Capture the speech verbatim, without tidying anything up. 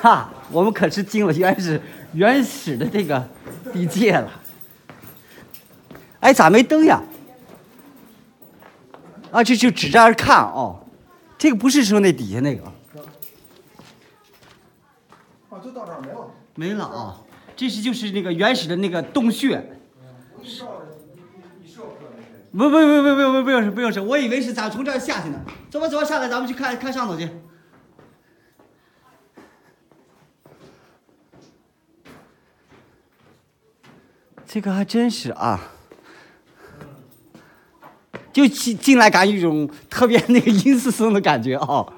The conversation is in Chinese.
哈，我们可是进了原始原始的这个地界了。哎，咋没灯呀？啊，这就指这儿看哦，这个不是说那底下那个。 啊，就到这儿没了。 没了啊，这是就是那个原始的那个洞穴。不不不不不不不用是不用是，我以为是咱从这儿下去呢。走吧走吧，下来咱们去看看上头去。这个还真是啊，就进进来感觉一种特别那个阴森森的感觉啊、哦。